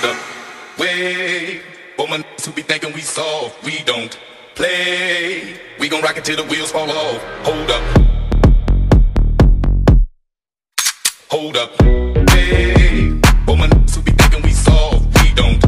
Hold up, wait. Woman who be thinking we soft, we don't play. We gon' rock it till the wheels fall off. Hold up, hold up, wait. Woman who be thinking we soft, we don't